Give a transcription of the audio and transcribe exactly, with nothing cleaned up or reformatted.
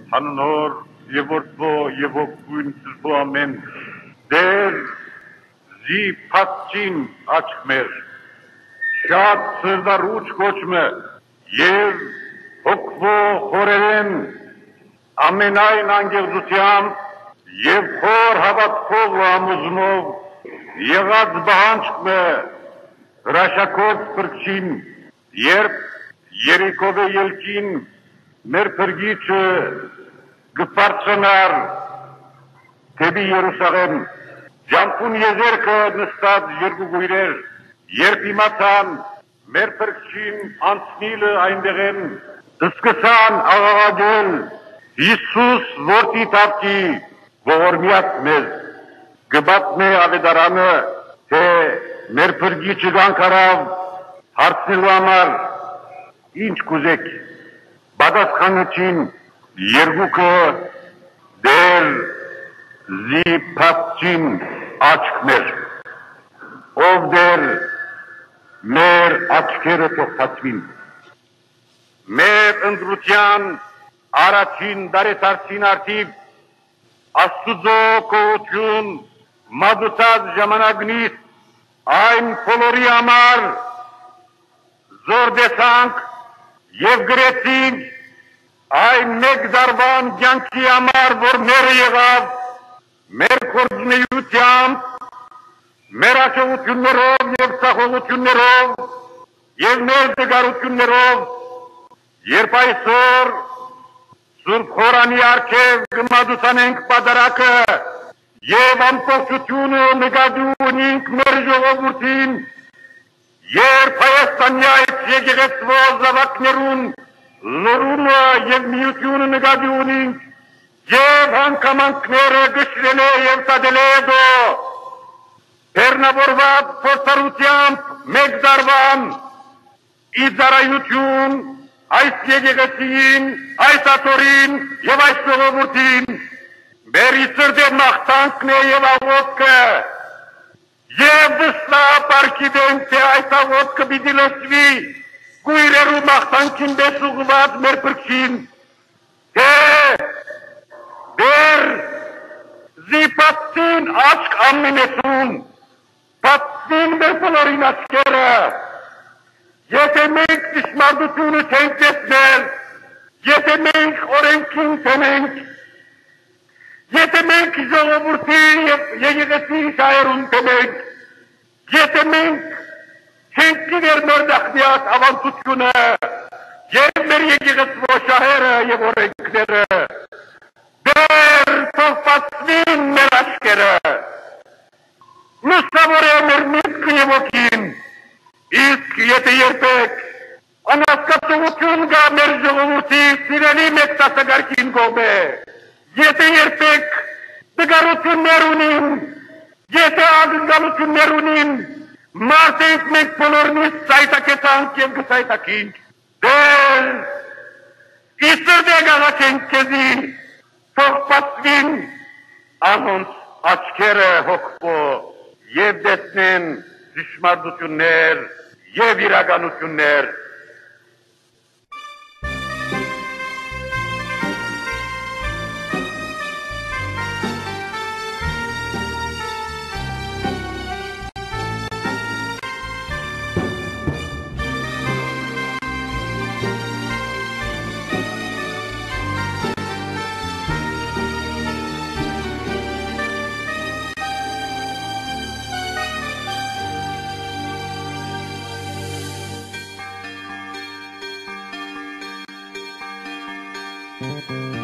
Հաննոր եւ որդվո եւ ոգույն սրբո ամեն դեր զի փածին աչքմեր շատ սրդարուչ կոչմը եւ հոգվո խորերեն ամենայն անգեղծությամբ եւ խոր հավատքով ու ամուզմով եղած բանջկմը հրաշակոտ փրկին երբ Երիկովե ելքին մեր փրկիչը գբարձնար դեպի Երուսաղեմ Ջամփուն եզերքը նստած երկու գույրեր երբ իմացան մեր փրկին անցնիլը այնտեղեն սկսան աղաղակել Հիսուս որդի Դավթի ողորմյաց մեզ գբատնե ավետարանը թե մեր փրկիչը գանքարավ հարցնելու համար ինչ կուզեք պատասխանեցին երկուքը դեր զիփածին աչքներ ով դեր մեր աչքերը թողածին մեր ընդրության առաջին դարեցարցին արդիվ Աստուծո կողություն մատուցած ժամանակնից այն բոլորի համար զորդեսանք եւ գրեցինք այն մեկ դարվան կյանքի համար որ մերը եղավ մեր գործունեությամբ մեր աջակցություններով եւ սախողություններով եւ մեր դգարություններով երբ այսօր Սուրբ Խորանի առջև կմատուցանենք պատարակը եւ ամբողջությունը նկատի ունենք մեր ժողովրդին երբ Հայաստանյայց եկեղեցվո զավակներուն լրումը եւ միությունը նկատի ունենք եւ հանգամանքները գշրել է եւ տադել է դո բեռնավորված փորձառությամբ մեկ դարվան իդարայություն այս եկեղեցին, այս աթորին եւ այս ժողովրդին մեր իսրդե մաղթանքն է եւ աղոթքը եւ վստահապարքիդ ենք թե այս աղոթքը պիտի լսվի գույրերու մաղթանքին դես ուղղված մեր փրկին թե դեր զիփածին աչք ամենեսուն պատվին մեր բոլորին աչքերը Եթե մենք ճշմարտությունը չենք տեսնել, եթե մենք օրենքին չենք, եթե մենք ժողովրդի եւ եկեղեցի շահերուն չենք, եթե մենք չենք գիտեր մեր դախնիած ավանդությունը եւ մեր եկեղեցվո շահերը եւ օրենքները, դեր թողածվին մեր աչքերը, լուսավորե մեր միտքը եւ ոգին, Իսկ եթե երբեք անհասկացողություն կա մեր ժողովրդի սիրելի մեկ տասագարքին կողմե, եթե երբեք դգարություններ ունին, եթե ագնգալություններ ունին, մարդենք մենք բոլորնից սայտակեցանք և գսայտակինք, դեր իսրդե գաղաչենք կեզի, թող պատվին անոնց աչքերը հոգվո և դեսնեն ճշմարտություններ եւ իրականություններ Thank you.